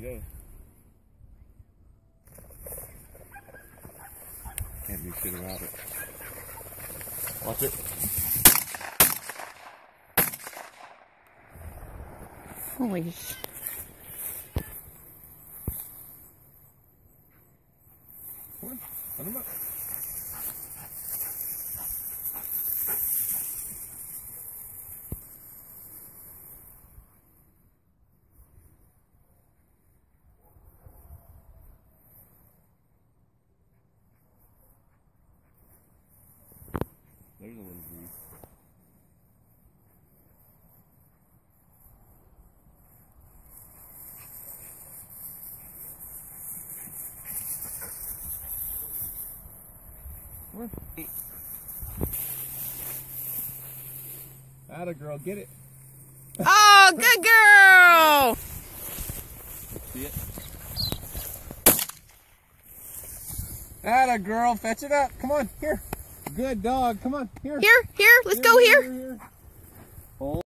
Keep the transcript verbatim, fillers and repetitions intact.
goes. Can't do shit about it. Watch it. Holy sh... Come on, let him up. There's a little breeze. Come on. Atta girl, get it. Oh, good girl! See it? Atta girl, fetch it up. Come on, here. Good dog. Come on, here. Here, here, let's Here, go here, here. here, here.